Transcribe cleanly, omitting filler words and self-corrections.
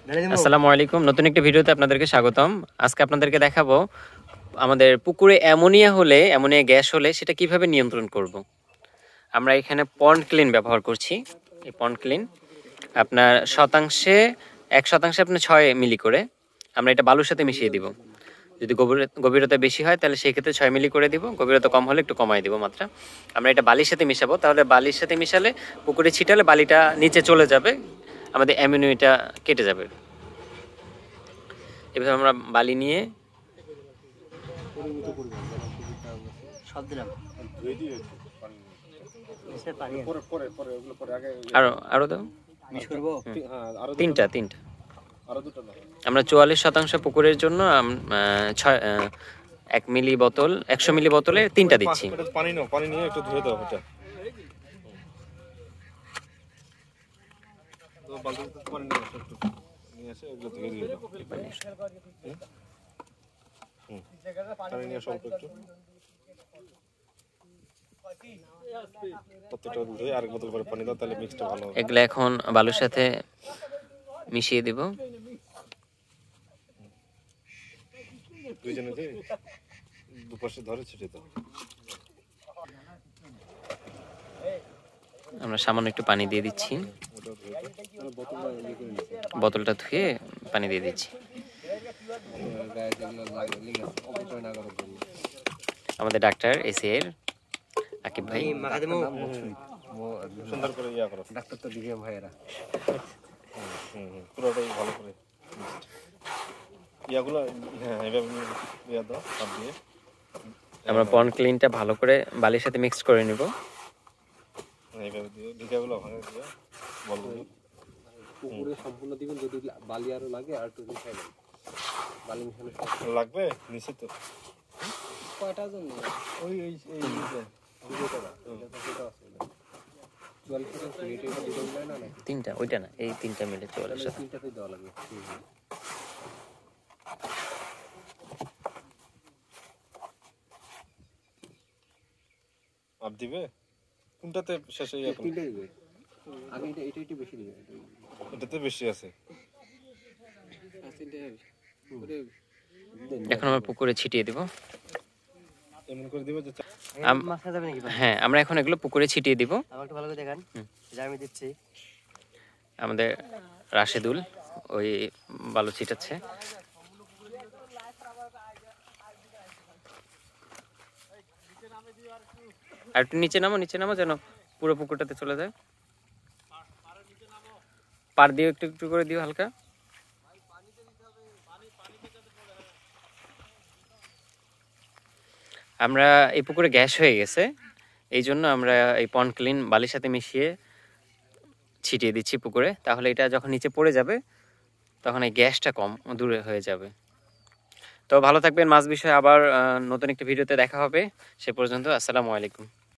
আসসালামু আলাইকুম, নতুন একটি ভিডিওতে আপনাদেরকে স্বাগতম। আজকে আপনাদেরকে দেখাবো আমাদের পুকুরে অ্যামোনিয়া গ্যাস হলে সেটা কিভাবে নিয়ন্ত্রণ করব। আমরা এখানে পন্ড ক্লিন ব্যবহার করছি। এই পন্ড ক্লিন আপনার 1 শতাংশে আপনার 6 মিলি করে আমরা এটা বালুর সাথে মিশিয়ে দিব। যদি গভীরতা বেশি হয় তাহলে সেই ক্ষেত্রে 6 মিলি করে দিব, গভীরতা কম হলে একটু কমাই দিব মাত্রা। আমরা এটা বালির সাথে মিশাবো, তাহলে বালির সাথে মিশালে পুকুরে ছিটালে বালিটা নিচে চলে যাবে, আমাদের অ্যামোনিয়াটা কেটে যাবে। এভাবে আমরা বালি নিয়ে আরো দাও, তিনটা আমরা 44% পুকুরের জন্য 1 মিলি বোতল 100 মিলি বোতলে 3টা দিচ্ছি। পানি নিয়ে একটু ধুয়ে দাও এটা। তো বালতিতে পানি নিয়ে এসে এগুলো ধুয়ে দিয়ে দাও। পানি নিয়ে স্বল্প একটু প্রত্যেকটা ধুয়ে আরেক বোতল করে পানি দাও, তাহলে মিক্সটা ভালো হবে। এগুলো এখন বালুর সাথে মিশিয়ে দিব। দুইজনে দুপাশে ধরে ছিটে দাও। আমরা সামান্য একটু পানি দিয়ে দিচ্ছি, বোতলটা ধুয়ে পানি দিয়ে দিচ্ছি। আমাদের ডাক্তার এসির আকিব ভাই, সুন্দর করে ইয়া করো ডাক্তার তো দিকে ভাইয়েরা পুরোটাই ভালো করে ইয়াগুলো এভাবে ইয়া দাও সব দিয়ে। আমরা পন্ড ক্লিনটা ভালো করে বালির সাথে মিক্স করে নিব। এইভাবে দিয়ে ঢিকাগুলো ভাঙে দিয়ে বলবো পুকুরে সম্পূর্ণ দিবেন। যদি বালি আরো লাগে আর একটু মিশাই দেন। বালি মিশানো লাগবে নিচে তো কয়টা জন ওই ওই এই তিনটা, ওইটা না, এই 3টা মিলে 44 তিনটাতেই দেওয়া লাগবে। আপ দিবে কোনটাতে শেষে এখন? তিনটা দিবে আগে, এটা একটু বেশি দিবে। এটাতে বেশি আছে। এখন আমরা পুকুরে ছিটিয়ে দিব। এমন করে দিবে যে হ্যাঁ, আমরা এখন এগুলো পুকুরে ছিটিয়ে দিব। আমাকে ভালো করে দেখান যে আমি দিচ্ছি। আমাদের রাশেদুল ওই বালু ছিটাচ্ছে। আর একটু নিচে নামো যেন পুরো পুকুরটাতে চলে যায়। পার দিও, একটু একটু করে দিও হালকা। আমরা এই পুকুরে গ্যাস হয়ে গেছে, এই জন্য আমরা এই পন্ড ক্লিন বালির সাথে মিশিয়ে ছিটিয়ে দিচ্ছি পুকুরে। তাহলে এটা যখন নিচে পড়ে যাবে তখন এই গ্যাসটা কম দূরে হয়ে যাবে। তো ভালো থাকবেন। মাছ বিষয়ে আবার নতুন একটি ভিডিওতে দেখা হবে। সে পর্যন্ত আসসালামু আলাইকুম।